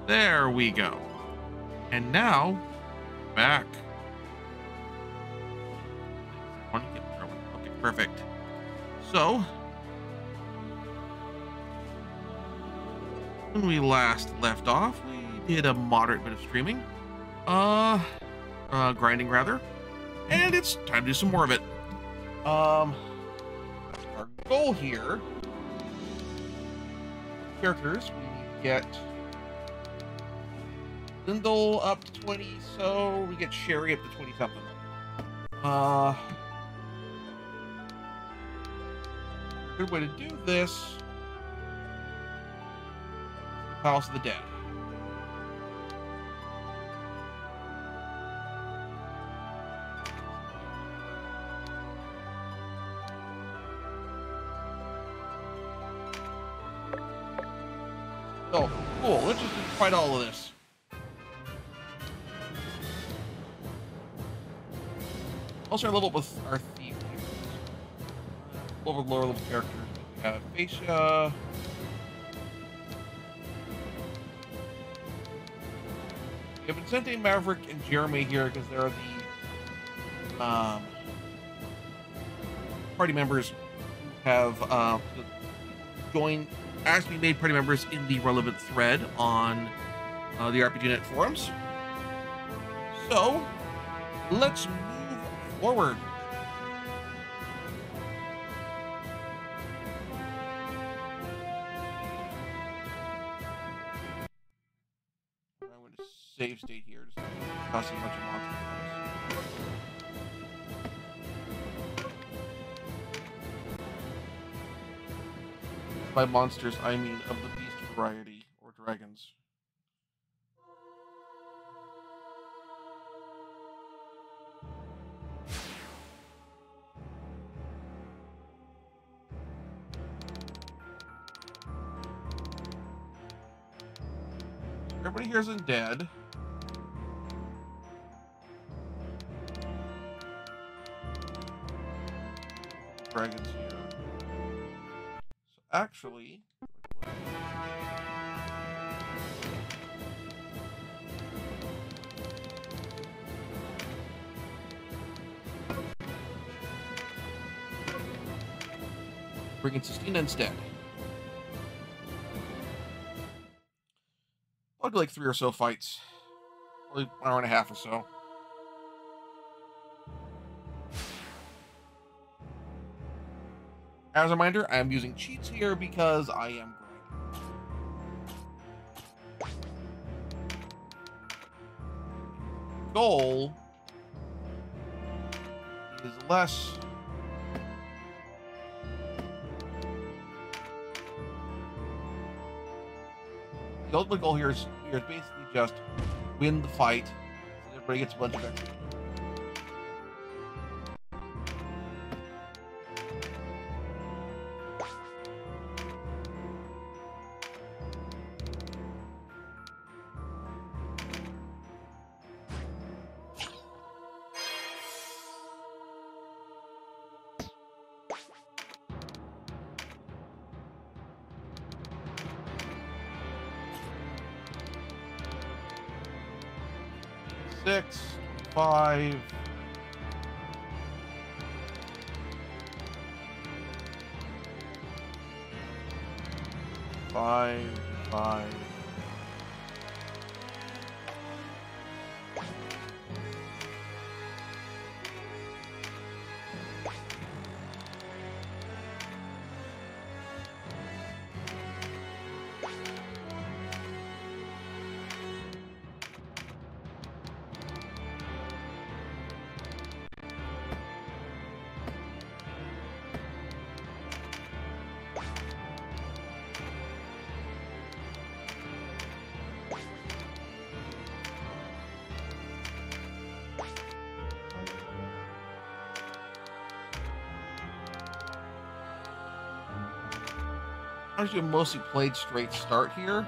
There we go. And now, back. Okay, perfect. So, when we last left off, we did a moderate bit of streaming. Grinding rather. And it's time to do some more of it. Our goal here, characters, we need to get Lindell up to 20, so we get Sherry up to 20 something. A good way to do this is the Palace of the Dead. Oh, cool. Let's just fight all of this. Also, our level up with our thief heroes. Over lower level characters. We have Fascia. We have Vincente, Maverick, and Jeremy here because they're the party members who have joined. Asked to be made party members in the relevant thread on the RPGNet forums. So, let's move forward. I'm going to save state here, just tossing a bunch of monsters. By monsters, I mean of the beast variety, or dragons. Everybody here isn't dead. Dragons here. Actually, bring in Sistina instead. I'll do like 3 or so fights. Probably an hour and a half or so. As a reminder, I am using cheats here because I am grinding. Goal is less. The ultimate goal here is basically just win the fight, so everybody gets a bunch of extra. Six, 5. Five. Actually, mostly played straight start here.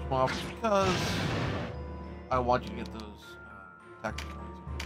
them off because I want you to get those tactics points.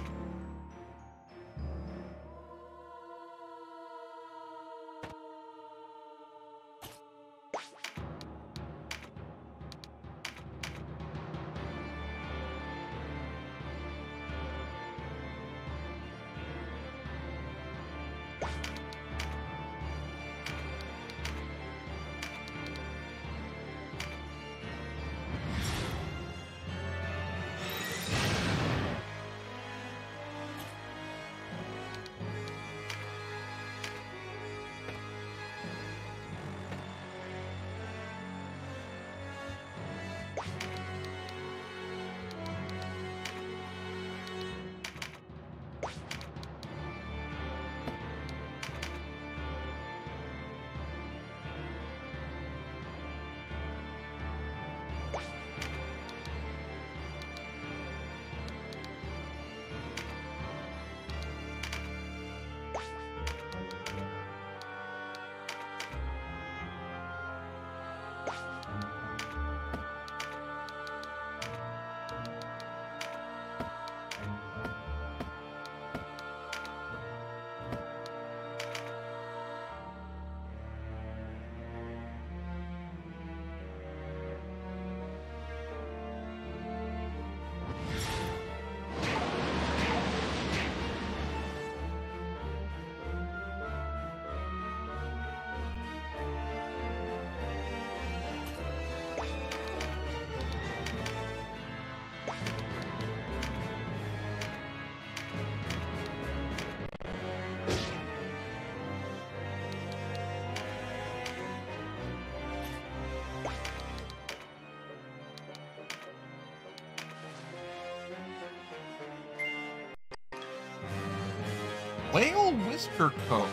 Whale Whisker Coat.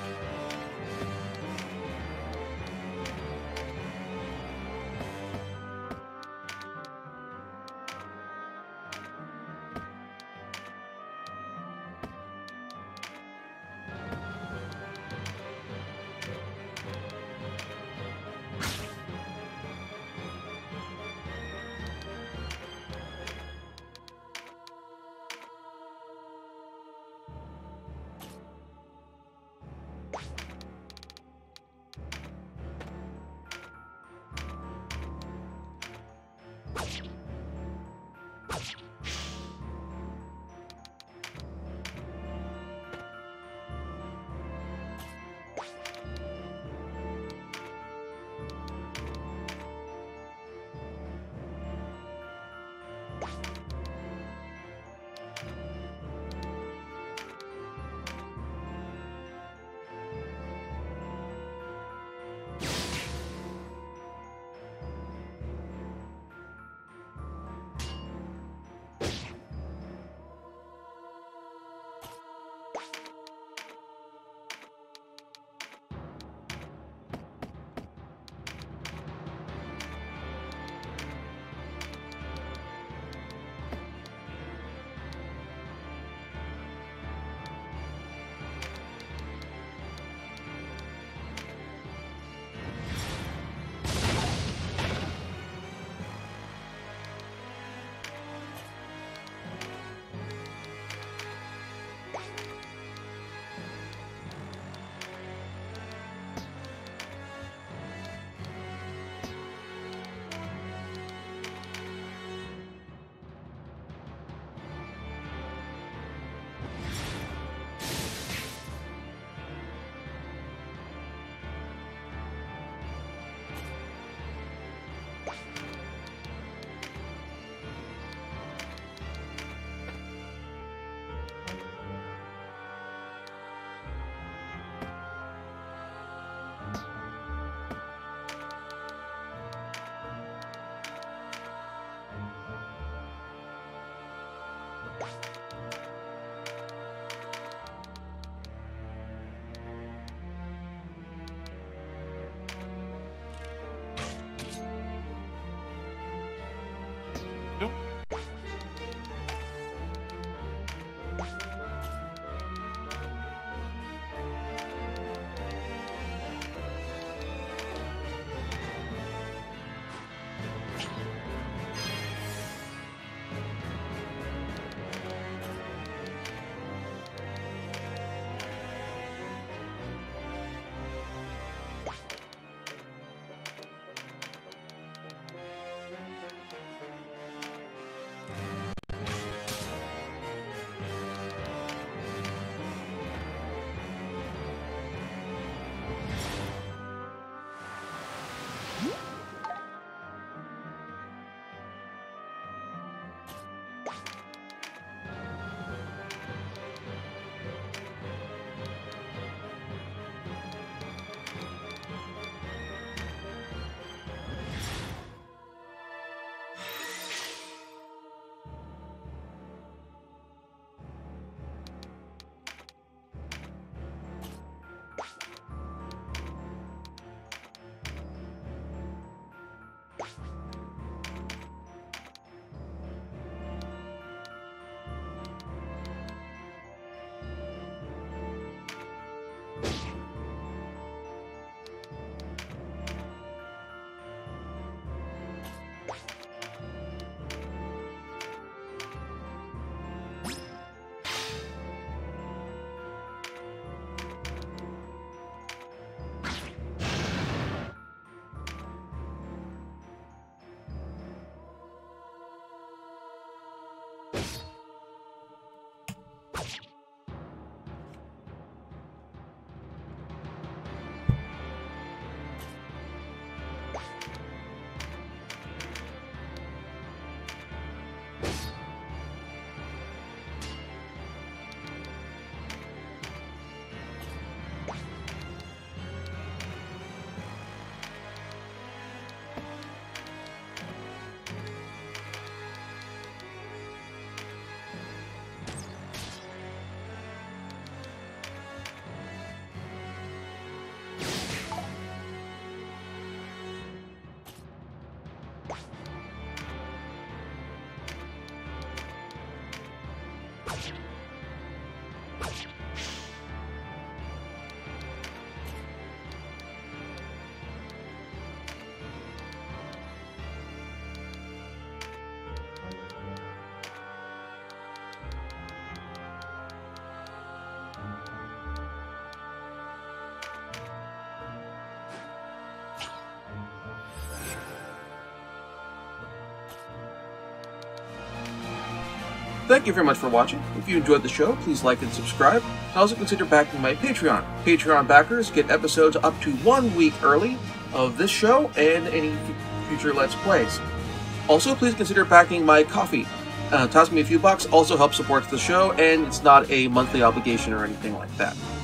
Thank you very much for watching. If you enjoyed the show, please like and subscribe. Also consider backing my Patreon. Patreon backers get episodes up to 1 week early of this show and any future Let's Plays. Also, please consider backing my Ko-fi. Toss me a few bucks, also helps support the show, and it's not a monthly obligation or anything like that.